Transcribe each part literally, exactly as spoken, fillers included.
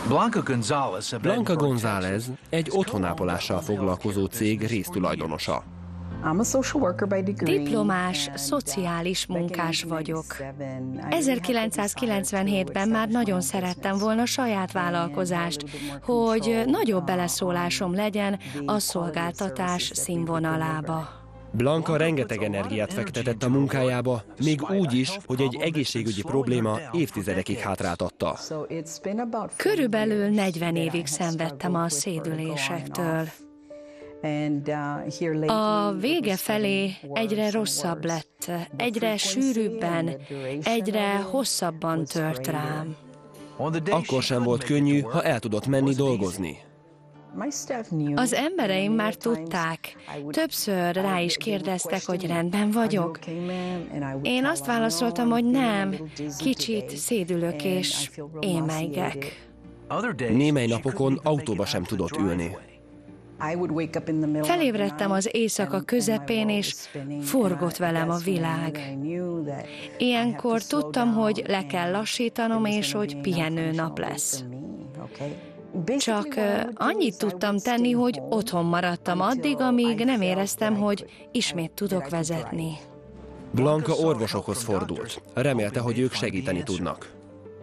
Blanca González egy otthonápolással foglalkozó cég résztulajdonosa. Diplomás, szociális munkás vagyok. ezerkilencszázkilencvenhétben már nagyon szerettem volna saját vállalkozást, hogy nagyobb beleszólásom legyen a szolgáltatás színvonalába. Blanca rengeteg energiát fektetett a munkájába, még úgy is, hogy egy egészségügyi probléma évtizedekig hátráltatta. Körülbelül negyven évig szenvedtem a szédülésektől. A vége felé egyre rosszabb lett, egyre sűrűbben, egyre hosszabban tört rám. Akkor sem volt könnyű, ha el tudott menni dolgozni. Az embereim már tudták, többször rá is kérdeztek, hogy rendben vagyok. Én azt válaszoltam, hogy nem, kicsit szédülök és émelygek. Némely napokon autóba sem tudott ülni. Felébredtem az éjszaka közepén, és forgott velem a világ. Ilyenkor tudtam, hogy le kell lassítanom, és hogy pihenő nap lesz. Csak annyit tudtam tenni, hogy otthon maradtam addig, amíg nem éreztem, hogy ismét tudok vezetni. Blanca orvosokhoz fordult. Remélte, hogy ők segíteni tudnak.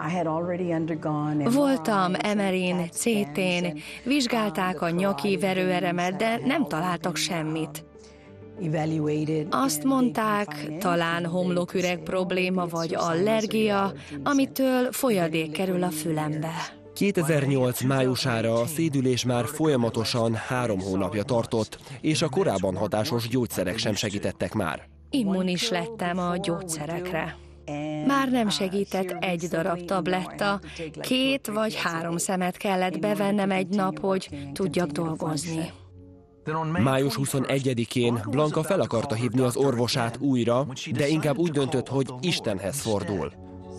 Voltam em er i-n, cé té-n, vizsgálták a nyaki verőeremet, de nem találtak semmit. Azt mondták, talán homloküreg probléma vagy allergia, amitől folyadék kerül a fülembe. kétezer-nyolc májusára a szédülés már folyamatosan három hónapja tartott, és a korábban hatásos gyógyszerek sem segítettek már. Immunis lettem a gyógyszerekre. Már nem segített egy darab tabletta, két vagy három szemet kellett bevennem egy nap, hogy tudjak dolgozni. május huszonegyedikén Blanca fel akarta hívni az orvosát újra, de inkább úgy döntött, hogy Istenhez fordul.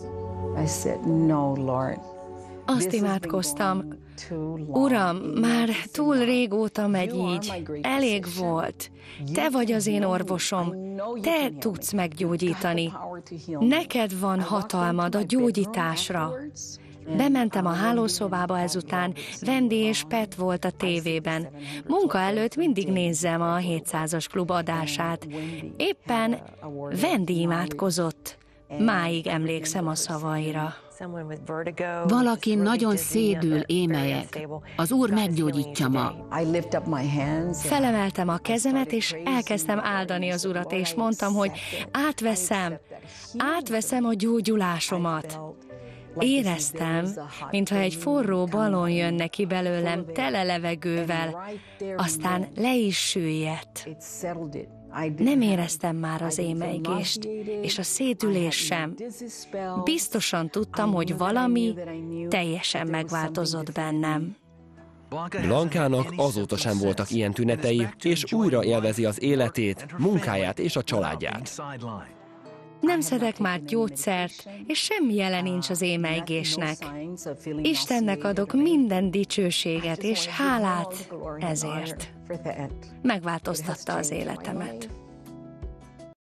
Azt imádkoztam, Uram, már túl régóta megy így, elég volt. Te vagy az én orvosom, te tudsz meggyógyítani. Neked van hatalmad a gyógyításra. Bementem a hálószobába ezután, Wendy és Pat volt a tévében. Munka előtt mindig nézzem a hétszázas klub adását. Éppen Wendy imádkozott. Máig emlékszem a szavaira. Valaki nagyon szédül, émelyek. Az Úr meggyógyítja ma. Felemeltem a kezemet, és elkezdtem áldani az Urat, és mondtam, hogy átveszem, átveszem a gyógyulásomat. Éreztem, mintha egy forró balon jönne ki belőlem tele levegővel, aztán le is süllyedt. Nem éreztem már az émelygést, és a szédülés sem. Biztosan tudtam, hogy valami teljesen megváltozott bennem. Blancának azóta sem voltak ilyen tünetei, és újra élvezi az életét, munkáját és a családját. Nem szedek már gyógyszert, és semmi jele nincs az émelygésnek. Istennek adok minden dicsőséget és hálát ezért. Megváltoztatta az életemet.